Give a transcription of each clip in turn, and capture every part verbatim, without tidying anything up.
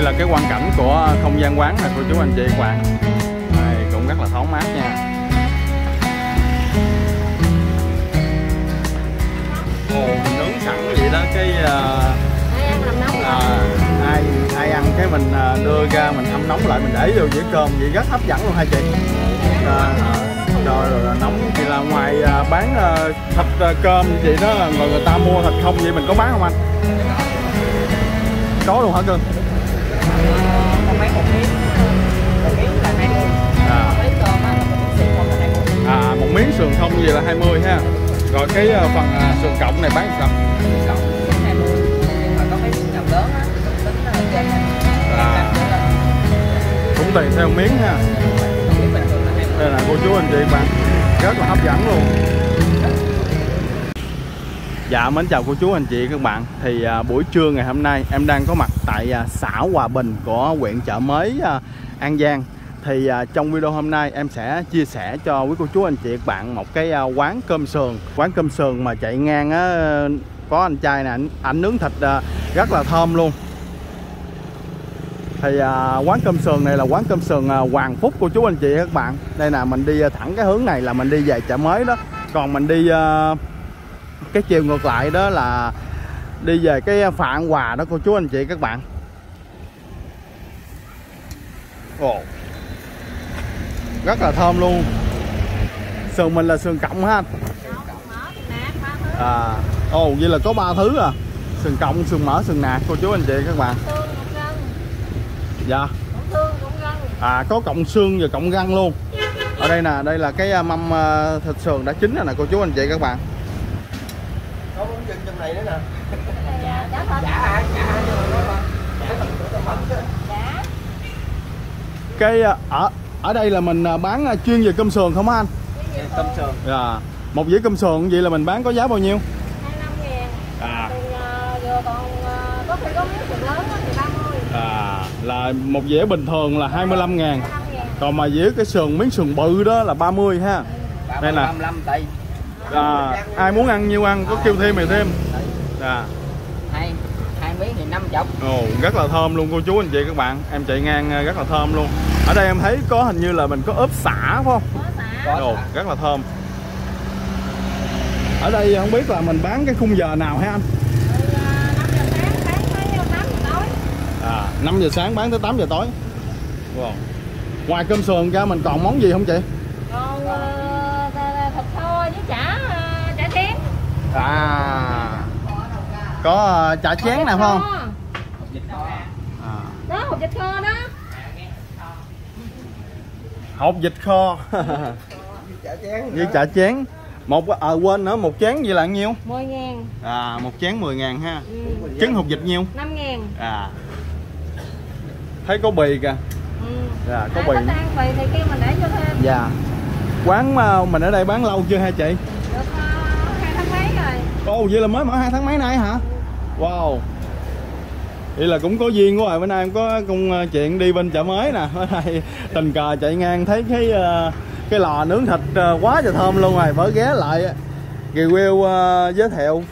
Đây là cái quang cảnh của không gian quán này cô chú anh chị các bạn. Đây cũng rất là thoáng mát nha. Ồ, nướng sẵn vậy đó cái uh, à, ai ai ăn cái mình đưa ra mình hâm nóng lại mình để vô dĩa cơm vậy rất hấp dẫn luôn hai chị. À, rồi, rồi là nóng thì là ngoài uh, bán uh, thịt uh, cơm vậy đó, rồi người ta mua thịt không vậy mình có bán không anh? Có luôn hả cưng? Không bán một miếng, một miếng là hai mươi. À. Một miếng cơm á, một miếng sườn không là hai mươi. À, một miếng sườn không gì là hai mươi ha. Rồi cái uh, phần uh, sườn cộng này bán sao? Cộng hai mươi. Nhưng mà có mấy miếng nào lớn á, tính là trên à. Cũng tùy theo miếng ha. Đây là cô chú anh chị bạn, rất là hấp dẫn luôn. Dạ mến chào cô chú anh chị các bạn. Thì à, buổi trưa ngày hôm nay em đang có mặt tại à, xã Hòa Bình của huyện Chợ Mới à, An Giang. Thì à, trong video hôm nay em sẽ chia sẻ cho quý cô chú anh chị các bạn một cái à, quán cơm sườn. Quán cơm sườn mà chạy ngang á, có anh trai nè, anh, anh nướng thịt à, rất là thơm luôn. Thì à, quán cơm sườn này là quán cơm sườn à, Hoàng Phúc cô chú anh chị các bạn. Đây là mình đi thẳng cái hướng này là mình đi về Chợ Mới đó. Còn mình đi à, cái chiều ngược lại đó là đi về cái Phạm Hòa đó cô chú anh chị các bạn. Ồ, rất là thơm luôn. Sườn mình là sườn cộng ha anh? À, ồ vậy là có ba thứ à. Sườn cộng, sườn mỡ, sườn nạc cô chú anh chị các bạn. Dạ. À có cộng xương và cộng gân luôn. Ở đây nè, đây là cái mâm thịt sườn đã chín rồi nè cô chú anh chị các bạn. Có bún chân trong này nữa nè. Dạ, dạ hả? Dạ. Cái ở ở đây là mình bán chuyên về cơm sườn không hả anh? Cơm sườn. Dạ. Một dĩa cơm sườn vậy là mình bán có giá bao nhiêu? hai mươi lăm ngàn. À. Rồi còn có khi có miếng sườn lớn thì ba mươi. À là một dĩa bình thường là hai mươi lăm ngàn. Còn mà dĩa cái sườn miếng sườn bự đó là ba mươi ha. Đây là à, ai muốn ăn nhiêu ăn, có kêu thêm thì thêm. À. Hai hai miếng thì năm chục. Ồ, rất là thơm luôn cô chú anh chị các bạn. Em chạy ngang rất là thơm luôn. Ở đây em thấy có hình như là mình có ốp xả phải không? Có Ồ, rất là thơm. Ở đây không biết là mình bán cái khung giờ nào hả anh? À, năm giờ sáng bán tới tám giờ tối. Wow. Ngoài cơm sườn ra mình còn món gì không chị? Còn uh, thịt kho với chả uh, chả chén. À. Có uh, chả chén nào không? À. Đó, hột vịt kho đó. Hột vịt kho. Với chả chén. Một à, quên nữa, một chén vậy là bao nhiêu? mười ngàn. À, một chén mười ngàn ha. Ừ. Trứng hột vịt nhiêu? năm ngàn. À. Thấy có bì kìa. Ừ. Dạ, có ai bì. có ăn bì thì kia mình để cho thêm. Dạ. Quán mình ở đây bán lâu chưa hả chị? Được uh, hai tháng mấy rồi. Ồ, vậy là mới mở hai tháng mấy nay hả? Wow. Vậy là cũng có duyên quá rồi. Bữa nay em có công chuyện đi bên Chợ Mới nè. Bữa nay tình cờ chạy ngang thấy cái cái lò nướng thịt quá trời thơm luôn rồi, mới ghé lại review uh, giới thiệu.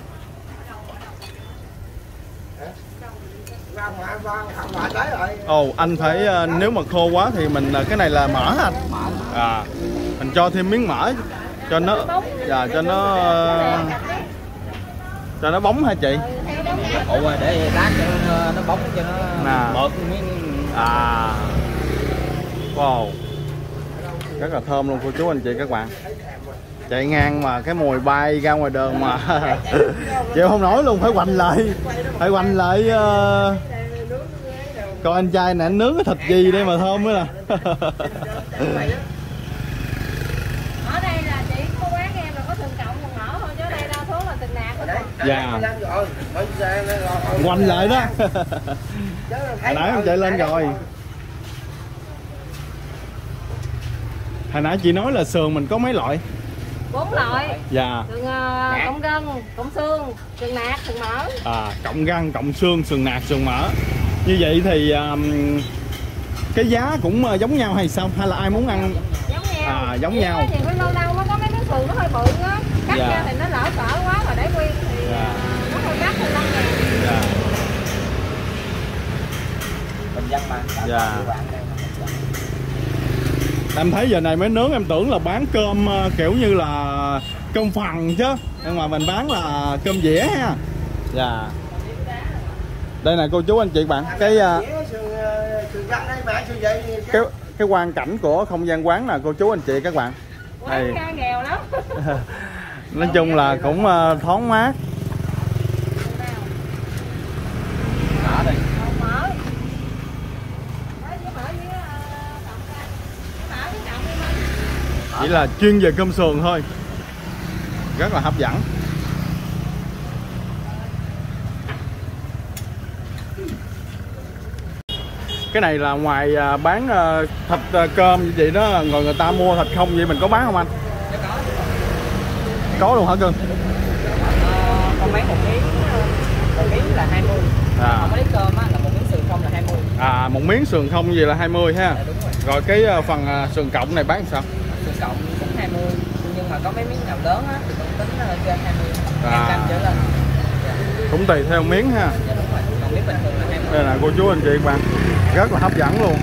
Ồ, oh, anh phải uh, nếu mà khô quá thì mình uh, cái này là mỡ anh. À, mình cho thêm miếng mỡ cho nó dạ cho nó uh, cho nó bóng hả chị? Ủa để lát cho nó, nó bóng cho nó bợt miếng. À. Wow. Rất là thơm luôn cô chú anh chị các bạn. Chạy ngang mà cái mùi bay ra ngoài đường mà chịu không nổi luôn, phải quành lại. Phải quành lại uh, coi anh trai này anh nướng cái thịt gì đây mà thơm nữa nè. Ở đây là chỉ có quán em là có sườn cộng còn mỡ thôi, chứ ở đây đa số là sườn nạc hết. Dạ. Quành lại đó. Hồi nãy em chạy lên rồi. Hồi nãy chị nói là sườn mình có mấy loại? Bốn loại. Dạ. Sườn uh, cộng gân, cộng xương, sườn nạc, sườn mỡ. À, cộng gân, cộng xương, sườn nạc, sườn mỡ. Như vậy thì um, cái giá cũng uh, giống nhau hay sao? Hay là ai muốn ăn? Giống nhau. À, giống Vậy nhau. Thì phải lâu lâu nó có mấy miếng sườn nó hơi bự á. Cắt dạ. ra thì nó lỡ cỡ quá mà để nguyên thì dạ. uh, nó hơi đắt hơn năm ngàn. Dạ. Dạ. Em thấy giờ này mới nướng em tưởng là bán cơm kiểu như là cơm phần chứ, nhưng mà mình bán là cơm dĩa ha. Dạ. Đây này cô chú anh chị bạn, cái cái cái quan cảnh của không gian quán nè cô chú anh chị các bạn. Quán ca nghèo lắm. Nói chung là cũng thoáng mát. Chỉ là chuyên về cơm sườn thôi, rất là hấp dẫn. Cái này là ngoài bán thịt cơm như vậy đó, rồi người ta mua thịt không vậy mình có bán không anh? Có luôn hả cưng? Ờ, con bán một miếng, một miếng là hai mươi. À. Không có lấy cơm á, là một miếng sườn không là hai mươi. À, một miếng sườn không gì là hai mươi ha. Dạ, đúng rồi. Rồi cái phần sườn cộng này bán sao? Sườn cộng cũng hai mươi, nhưng mà có mấy miếng nào lớn á thì cũng tính trên hai mươi. À. Canh trở lên. Dạ. Cũng tùy theo miếng ha. Dạ, đúng rồi. Còn miếng bình thường là hai mươi. Đây là cô chú anh chị các bạn, rất là hấp dẫn luôn.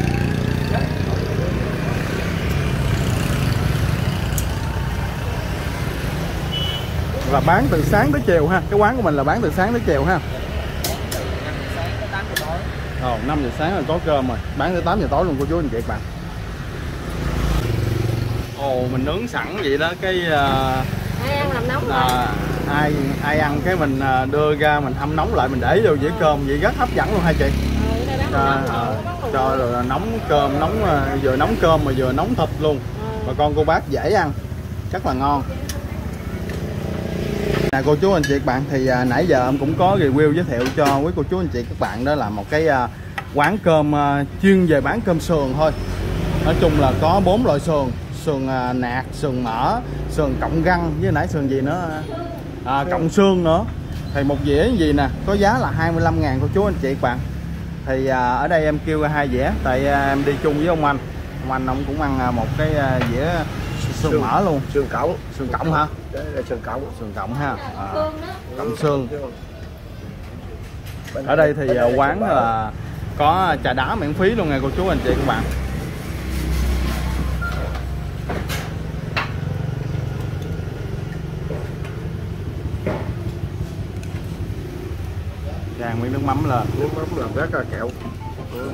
Là bán từ sáng tới chiều ha, cái quán của mình là bán từ sáng tới chiều ha. Ồ, năm giờ sáng là có cơm rồi, bán tới tám giờ tối luôn cô chú anh chị các bạn. Ồ, mình nướng sẵn vậy đó, cái uh, ai ăn làm nóng à, ai ai ăn cái mình đưa ra mình hâm nóng lại mình để vô dĩa cơm vậy rất hấp dẫn luôn hai chị. Ừ, à, à, cho rồi nóng cơm nóng vừa nóng cơm mà vừa nóng thịt luôn. Bà con cô bác dễ ăn, rất là ngon. Nè cô chú anh chị các bạn, thì à, nãy giờ em cũng có review giới thiệu cho quý cô chú anh chị các bạn, đó là một cái à, quán cơm à, chuyên về bán cơm sườn thôi. Nói chung là có bốn loại sườn, sườn à, nạc, sườn mỡ, sườn cộng găng, với nãy sườn gì nữa à, cộng xương nữa. Thì một dĩa gì nè có giá là hai mươi lăm ngàn cô chú anh chị các bạn. Thì à, ở đây em kêu hai dĩa, tại à, em đi chung với ông anh. Ông anh ông cũng ăn à, một cái à, dĩa sườn, sườn mỡ luôn. Sườn cộng. Sườn cộng hả? Đấy là sườn cộng. Sườn cộng ha. À, cộng xương. Ở đây thì uh, quán là có trà đá miễn phí luôn nha cô chú anh chị các bạn. Rang miếng nước mắm lên. Nước mắm làm rất là kẹo. Ừ,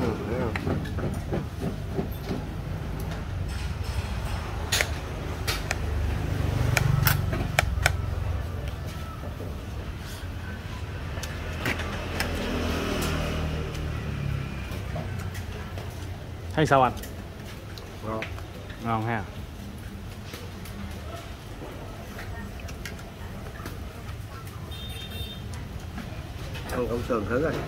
thấy sao anh? ngon, ngon ha. ăn cộng sườn thử coi.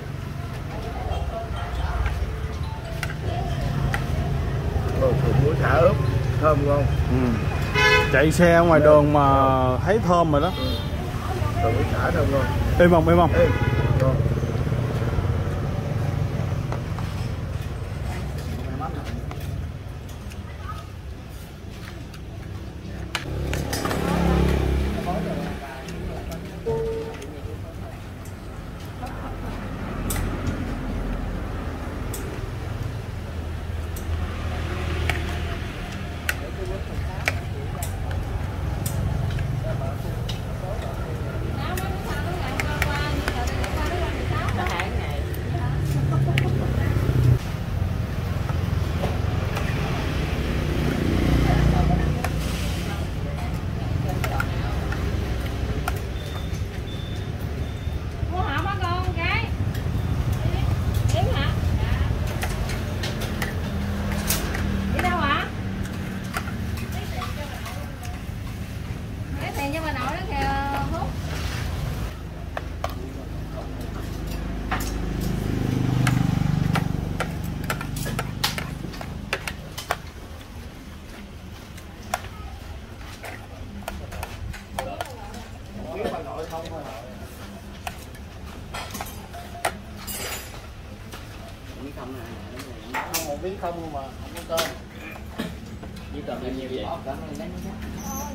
Còn sườn muối thả ướp thơm ngon. Ừ. Chạy xe ngoài đường mà thấy thơm rồi đó. Ừ. Sườn muối thả thơm ngon. Êm không, êm không? Ê, ngon. Không một miếng không mà không có cơm. Chỉ cần bao nhiêu vậy? Cảm ơn